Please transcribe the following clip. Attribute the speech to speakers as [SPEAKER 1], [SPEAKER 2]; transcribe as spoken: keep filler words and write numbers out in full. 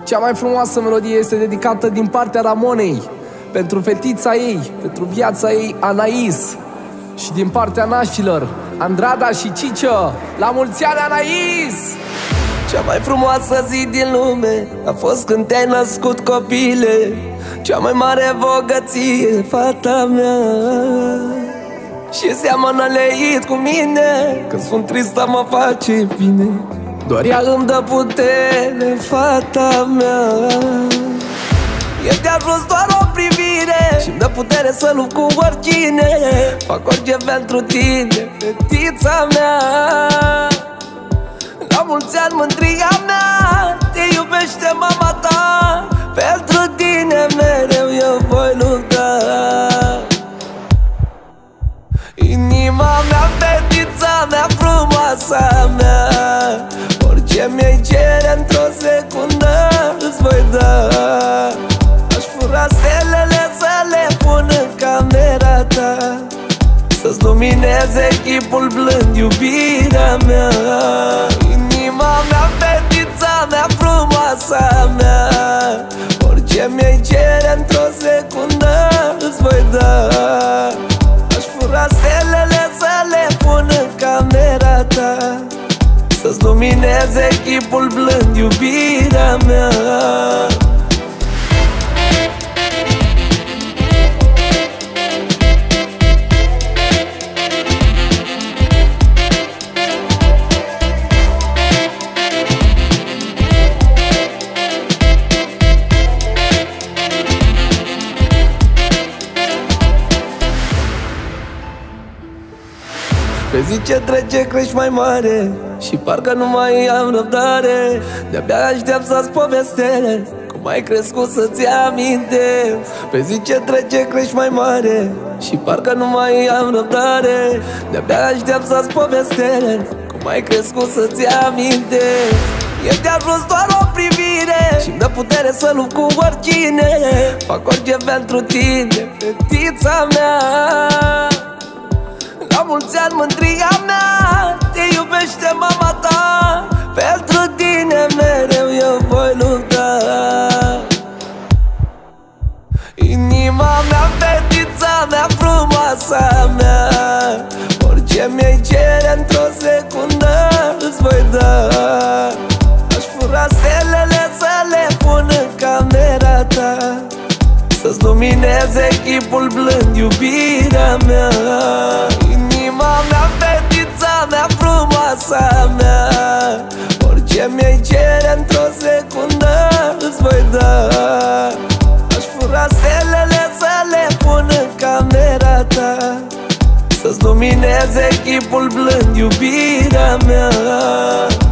[SPEAKER 1] Cea mai frumoasă melodie este dedicată din partea Ramonei pentru fetița ei, pentru viața ei, Anais. Și din partea nașilor, Andrada și Cicio. La mulți ani, Anais!
[SPEAKER 2] Cea mai frumoasă zi din lume a fost când te-ai născut, copile. Cea mai mare bogăție, fata mea. Și seamănă leit cu mine, când sunt tristă mă face bine. Doar ea îmi dă putere, fata mea. E de ajuns doar o privire și-mi dă putere să lupt cu oricine. Fac orice pentru tine, fetița mea. La mulți ani, mândria mea, te iubește mama ta. Pentru tine mereu eu voi lupta. Inima mea, fetița mea, frumoasa mea, orice mi-ai cere într-o secundă îți voi da. Aș fura stelele să le pun în camera ta, să-ți lumineze chipul blând, iubirea mea. Inima mea, fetița mea, frumoasa mea, orice mi-ai cere într-o secundă îți voi da. Aș fura stelele să le pun în camera ta, să-ți lumineze chipul blând, iubirea mea. Pe zi ce trece crești mai mare și parcă nu mai am răbdare. De-abia aștept să-ți povestesc cum ai crescut, să-ți aminte. Pe zi ce trece crești mai mare și parcă nu mai am răbdare. De-abia aștept să-ți povestesc cum ai crescut, să-ți aminte. E de ajuns doar o privire și-mi dă putere să lupt cu oricine. Fac orice pentru tine, fetița mea. La mulți ani, mândria mea, te iubește mama ta. Pentru tine mereu eu voi lupta. Inima mea, fetița mea, frumoasa mea, orice mi-ai cere într-o secundă îți voi da. Aș fura stelele să le pun în camera ta, să-ți lumineze chipul blând, iubirea mea. Inima mea, fetița mea, frumoasa mea, orice mi-ai cere într-o secundă îți voi da. Aș fura stelele să le pun în camera ta, să-ți lumineze chipul blând, iubirea mea.